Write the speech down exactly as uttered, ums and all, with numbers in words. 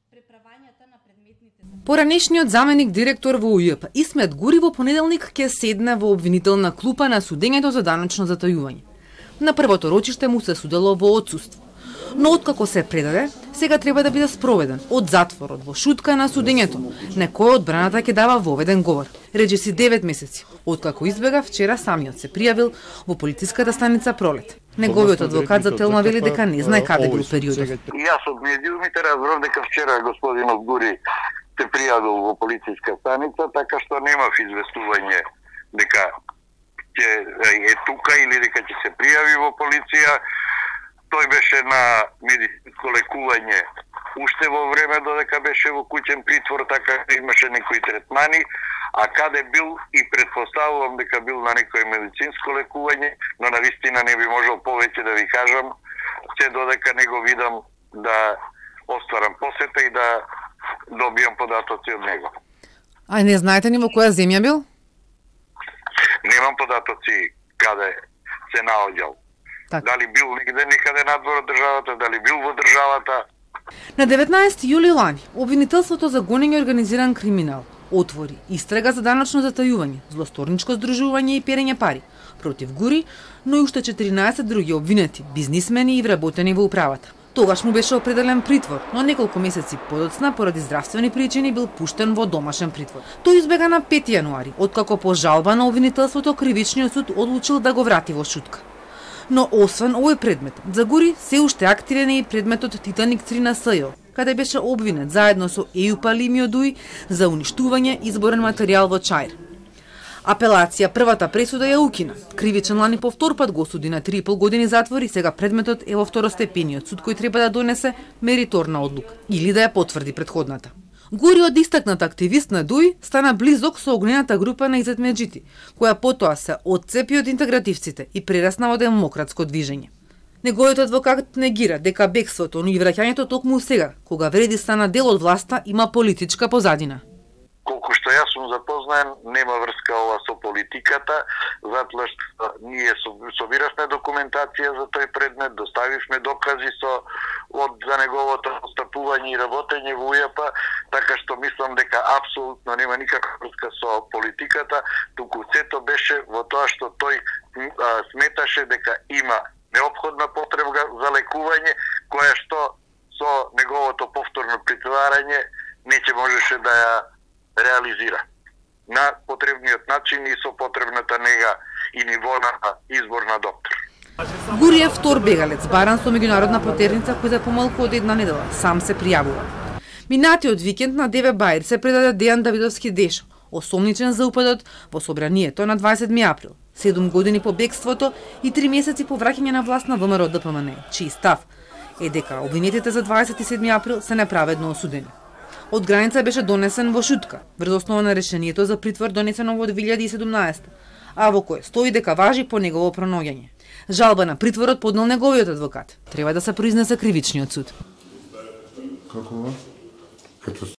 Поранешниот заменик директор во У Ј П Исмет Гури во понеделник ќе седне во обвинителна клупа на судењето за даночно затајување. На првото рочиште му се судело во отсуство. Но откако се предаде, сега треба да биде спроведен од затворот во шутка на судењето, на кој одбраната ќе дава воведен говор. Речиси девет месеци, откако избега вчера самиот се пријавил во полициската станица Пролет. Неговиот адвокат за Телма вели дека не знае каде бил периодот. Јас од медиумите разбрав дека вчера господинот Гури се пријавил во полициска станица, така што немав известување дека ќе е тука или дека ќе се пријави во полиција. Тој беше на медицинско лекување уште во време додека беше во куќен притвор, така имаше некои третмани, а каде бил и предпоставувам дека бил на некој медицинско лекување, но навистина не би можел повеќе да ви кажам, се додека не го видам да остварам посета и да добијам податоци од него. А не знаете ни во која земја бил? Немам податоци каде се наоѓал. Так. Дали бил негде некаде надвор од државата, дали бил во државата. На деветнаесети јули лани, обвинителството за гонење организиран криминал отвори истрага за даночно затајување, злосторничко здружување и перење пари против Гури, но и уште четиринаесет други обвинети, бизнисмени и вработени во управата. Тогаш му беше определен притвор, но неколку месеци подоцна поради здравствени причини бил пуштен во домашен притвор. Тој избега на пети јануари, откако по жалба на обвинителството кривичниот суд одлучил да го врати во шутка. Но освен овој предмет, за Гури се уште активен е и предметот Титаник три на С Ј, каде беше обвинет заедно со Ејуп Али Миодуи за уништување изборен материјал во Чаир. Апелација првата пресуда ја укина. Кривичен лани повторпат го осуди на три и пол години затвор и сега предметот е во второстепениот суд кој треба да донесе мериторна одлука или да ја потврди претходната. Гури од истакнат активист на Дуи стана близок со огнената група на Изет Меджити, која потоа се отцепи од интегративците и прерасна во демократско движење. Неговиот адвокат негира дека бегството, но и враќањето токму сега, кога вреди стана дел од власта, има политичка позадина. Колку што јас сум запознаен, нема врска ова со политиката, затоа што ние собиравме документација за тој предмет, доставивме докази со од за неговото постапување и работење во У Ј П, така што мислам дека апсолутно нема никаква врска со политиката, туку сето беше во тоа што тој а, сметаше дека има неопходна потреба за лекување, која што со неговото повторно притварање не ќе можеше да ја реализира на потребниот начин и со потребната нега и ниво на избор на доктор. Гури е втор бегалец, баран со меѓународна протерница кој за помалку од една недела сам се пријавува. Минатиот викенд на Деве Бајр се предаде Дејан Давидовски Дешо, осомничен за упадот во собранието на дваесет седми април, седум години по бегството и три месеци по враќање на власт на ВМРО Д П М Н, чиј став е дека обвинетите за дваесет и седми април се неправедно осудени. Од граница беше донесен во шутка, врз основа на решението за притвор донесено во две илјади и седумнаесета, а во кое стои дека важи по негово пронаоѓање. Жалба на притворот поднел неговиот адвокат. Треба да се произнесе кривичниот суд. Како?